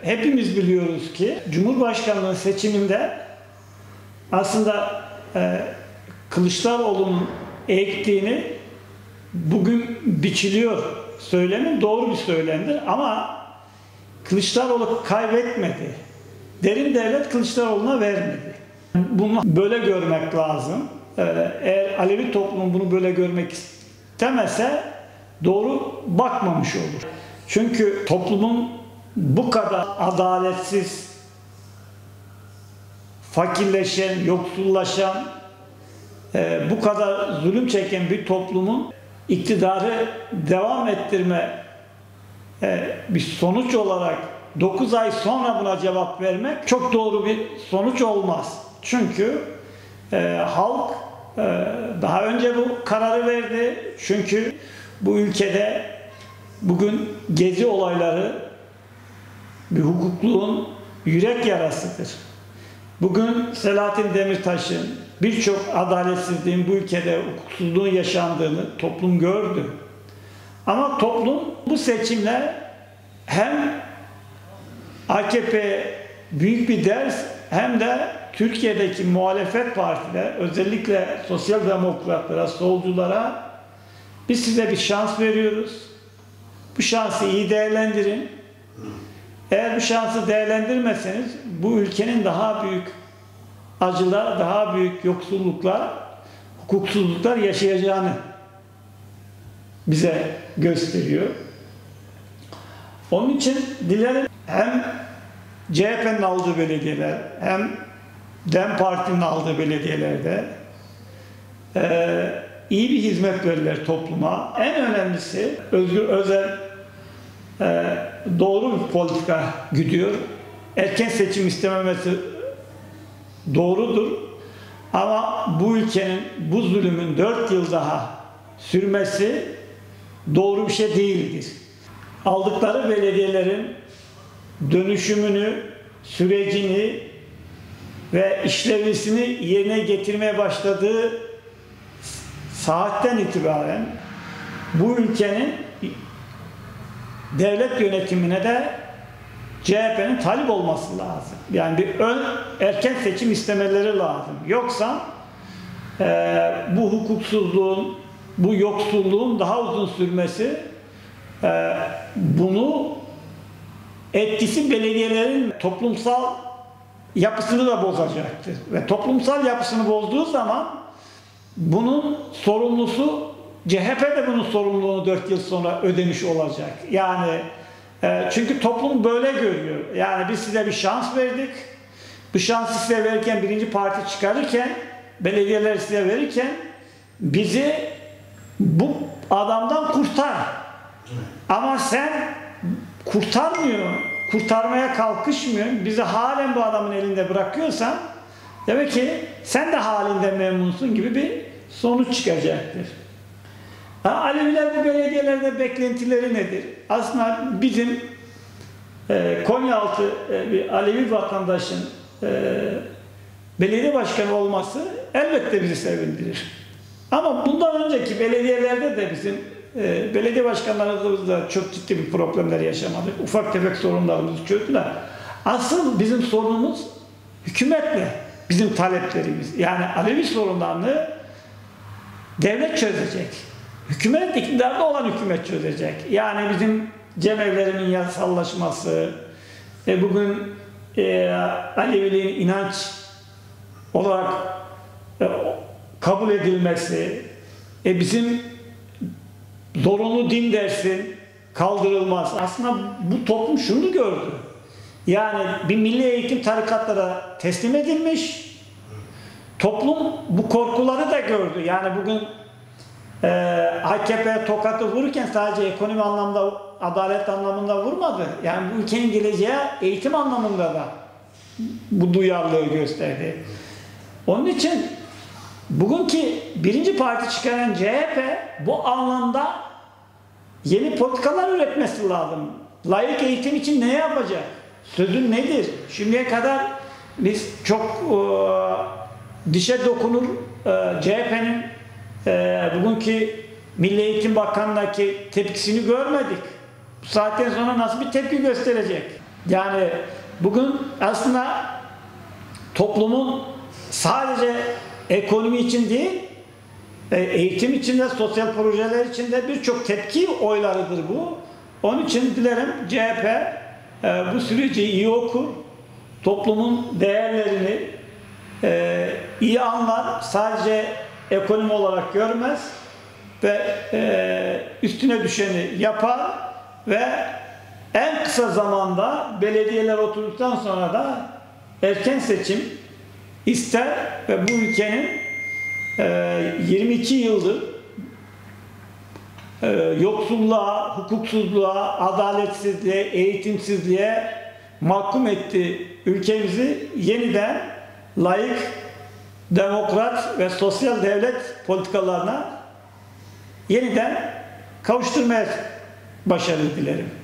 Hepimiz biliyoruz ki Cumhurbaşkanlığı seçiminde aslında Kılıçdaroğlu'nun ektiğini bugün biçiliyor söylemi doğru bir söylemdir ama Kılıçdaroğlu kaybetmedi. Derin devlet Kılıçdaroğlu'na vermedi. Bunu böyle görmek lazım. Eğer Alevi toplumu bunu böyle görmek istemese doğru bakmamış olur. Çünkü toplumun bu kadar adaletsiz, fakirleşen, yoksullaşan, bu kadar zulüm çeken bir toplumun iktidarı devam ettirme bir sonuç olarak 9 ay sonra buna cevap vermek çok doğru bir sonuç olmaz. Çünkü halk daha önce bu kararı verdi. Çünkü bu ülkede bugün gezi olayları bir hukukluğun yürek yarasıdır. Bugün Selahattin Demirtaş'ın birçok adaletsizliğin bu ülkede hukuksuzluğun yaşandığını toplum gördü. Ama toplum bu seçimle hem AKP büyük bir ders hem de Türkiye'deki muhalefet partiler, özellikle sosyal demokratlara, solculara biz size bir şans veriyoruz. Bu şansı iyi değerlendirin. Eğer bu şansı değerlendirmezseniz bu ülkenin daha büyük acılar, daha büyük yoksulluklar, hukuksuzluklar yaşayacağını bize gösteriyor. Onun için dilerim hem CHP'nin aldığı belediyeler hem DEM Parti'nin aldığı belediyelerde iyi bir hizmet verirler topluma. En önemlisi Özgür Özel doğru bir politika gidiyor. Erken seçim istememesi doğrudur. Ama bu ülkenin bu zulümün 4 yıl daha sürmesi doğru bir şey değildir. Aldıkları belediyelerin dönüşümünü, sürecini ve işlevlisini yerine getirmeye başladığı saatten itibaren bu ülkenin devlet yönetimine de CHP'nin talip olması lazım. Yani bir erken seçim istemeleri lazım. Yoksa bu hukuksuzluğun, bu yoksulluğun daha uzun sürmesi bunu etkisi belediyelerin toplumsal yapısını da bozacaktır. Ve toplumsal yapısını bozduğu zaman bunun sorumlusu CHP de bunun sorumluluğunu 4 yıl sonra ödemiş olacak. Yani çünkü toplum böyle görüyor. Yani biz size bir şans verdik. Bu şansı size verirken birinci parti çıkarırken, belediyeler size verirken bizi bu adamdan kurtar. Ama sen kurtarmaya kalkışmıyorsun. Bizi halen bu adamın elinde bırakıyorsan demek ki sen de halinde memnunsun gibi bir sonuç çıkacaktır. Aleviler bu belediyelerde beklentileri nedir? Aslında bizim Konyaaltı bir Alevi vatandaşın belediye başkanı olması elbette bizi sevindirir. Ama bundan önceki belediyelerde de bizim belediye başkanlarımızda çok ciddi bir problemler yaşamadık. Ufak tefek sorunlarımızı çözdüler. Asıl bizim sorunumuz hükümetle bizim taleplerimiz. Yani Alevi sorunlarını devlet çözecek. Hükümet iktidarda olan hükümet çözecek. Yani bizim cemevlerinin yasallaşması, bugün Aleviliğin inanç olarak kabul edilmesi, bizim zorunlu din dersin kaldırılması. Aslında bu toplum şunu gördü. Yani bir milli eğitim tarikatlara teslim edilmiş. Toplum bu korkuları da gördü. Yani bugün AKP tokatı vururken sadece ekonomi anlamda, adalet anlamında vurmadı. Yani bu ülkenin geleceği eğitim anlamında da bu duyarlılığı gösterdi. Onun için bugünkü birinci parti çıkaran CHP bu anlamda yeni politikalar üretmesi lazım. Layık eğitim için ne yapacak? Sözün nedir? Şimdiye kadar biz çok dişe dokunur CHP'nin bugünkü Milli Eğitim Bakanlığı'ndaki tepkisini görmedik. Bu saatten sonra nasıl bir tepki gösterecek? Yani bugün aslında toplumun sadece ekonomi için değil, eğitim için de, sosyal projeler için de birçok tepki oylarıdır bu. Onun için dilerim CHP bu süreci iyi okur, toplumun değerlerini iyi anlar, sadece ekonomi olarak görmez ve üstüne düşeni yapar ve en kısa zamanda belediyeler oturduktan sonra da erken seçim ister ve bu ülkenin 22 yıldır yoksulluğa, hukuksuzluğa, adaletsizliğe, eğitimsizliğe mahkum etti ülkemizi yeniden layık, demokrat ve sosyal devlet politikalarına yeniden kavuşturmaya başarı dilerim.